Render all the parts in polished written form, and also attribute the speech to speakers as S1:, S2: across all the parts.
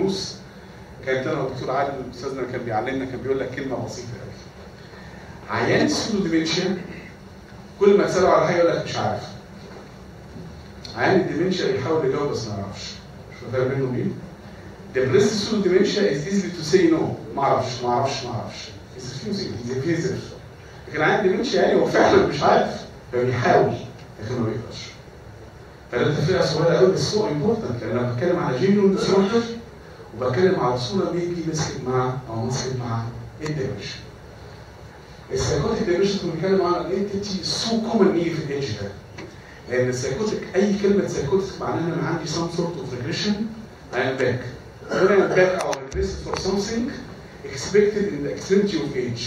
S1: ونص كانت انا والدكتور عادل استاذنا كان بيعلمنا، كان بيقول لك كلمه بسيطه قوي. عيان السودو ديمنشيا كل ما تساله على حاجه يقول لك مش عارف. عيان الديمنشيا يحاول يجاوب بس ما يعرفش. مش فاهم منه مين؟ Depressed pseudo dementia is easy to say no. ما اعرفش. He's refusing, he's evasive. لكن عيان الديمنشيا يعني هو فعلا مش عارف فبيحاول لكن ما بيقدرش. فده تفرقه صغيره قوي بس هو امبورتنت لان انا بتكلم على جينيون ديسوردر وبتكلم على صوره بيجي مسكت مع الديمنشيا. السايكوتيك ديمنشيا كنا بنتكلم على الانتيتي سو كومن نيجي في الايدج ده. لان السايكوتيك اي كلمه سايكوتيك معناها ان انا عندي سام سورت اوف ريجريشن I am back. When I am back I will regress for something expected in the extremity of age.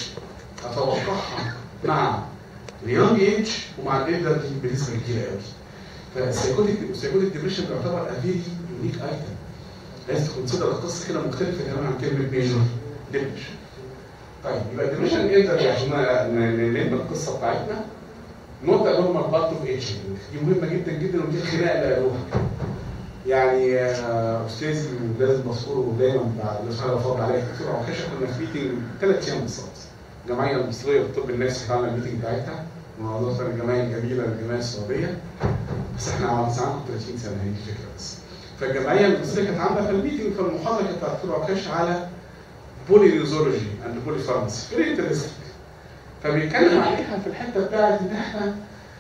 S1: اتوقعها مع اليونج ايج ومع الالدر بنسبه كبيره قوي. فالسايكوتيك ديبريشن بيعتبر افيري يونيك ايتم. لازم تكونسيدر القصه كده مختلفه تماما عن كلمه ميجور ديبريشن. طيب يبقى الديبريشن الدر عشان نلم القصه بتاعتنا نوت نورمال بارت اوف ايجنج. دي مهمه جدا جدا ودي الخناقه اللي قالوها. يعني استاذي ولازم بذكره دايما بعد الاسبوع اللي فات عليا دكتور عكاشه كنا في ميتنج 3 ايام بالظبط. الجمعيه المصريه لطب النفسي بتاعنا الميتنج بتاعتها منظمه الجمعيه الجميله للجمعيه السعوديه بس احنا عملنا 30 سنه هي الفكره بس. فالجمعيه المصريه كانت عامله في الميتنج في المحاضره كانت بتاعت دكتور عكاشه على بولي ريزولوجي اند بولي فارماسي فيري انترستنج. فبيتكلم عليها في الحته بتاعت ان احنا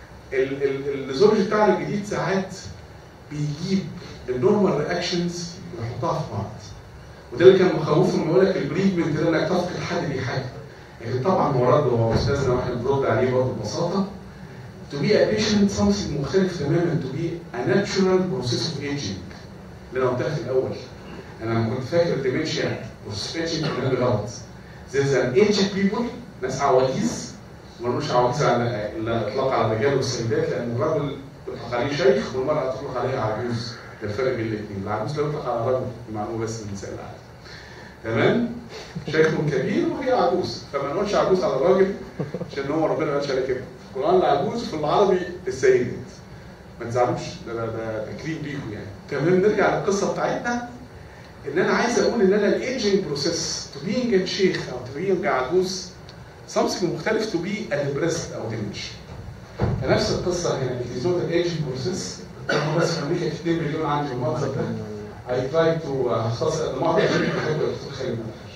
S1: الريزولوجي بتاعنا الجديد ساعات بيجيب النورمال رياكشنز ويحطها في بعض. وده اللي كان مخوفه لما يقول لك البريدمنت ده انك تفقد حد ليه حاجه. يعني طبعا هو رد هو استاذنا واحنا بنرد عليه برضه ببساطه. To be a patient something مختلف تماما to be a natural process of aging. اللي انا قلتها في الاول. انا لما كنت فاكر الديمنشيا process of aging كان غلط. There's an aged people ناس عواجيز ملوش عواجيز على الاطلاق على الرجال والسيدات لان الرجل يطلق عليه شيخ والمرأة تطلق عليها عجوز. ده الفرق بين الاثنين، العجوز لا يطلق على رجل معلومة بس من النساء العادي. تمام؟ شيخ كبير وهي عجوز، فما نقولش عجوز على الراجل عشان هو ربنا ما قالش عليه كده. في القرآن العجوز في العربي السيدات. ما تزعلوش ده تكريم ليكم يعني. تمام نرجع للقصة بتاعتنا ان انا عايز اقول ان انا الايجنج بروسيس تو بينج شيخ او تو بينج عجوز something مختلف to be a depressed او dementia. فنفس القصه هنا الديزوت الايجنج بروسيس انا بس في امريكا 2 مليون عندي المنظر ده. I try to هختصر قد ما اقدر عشان بحب الدكتور خالد.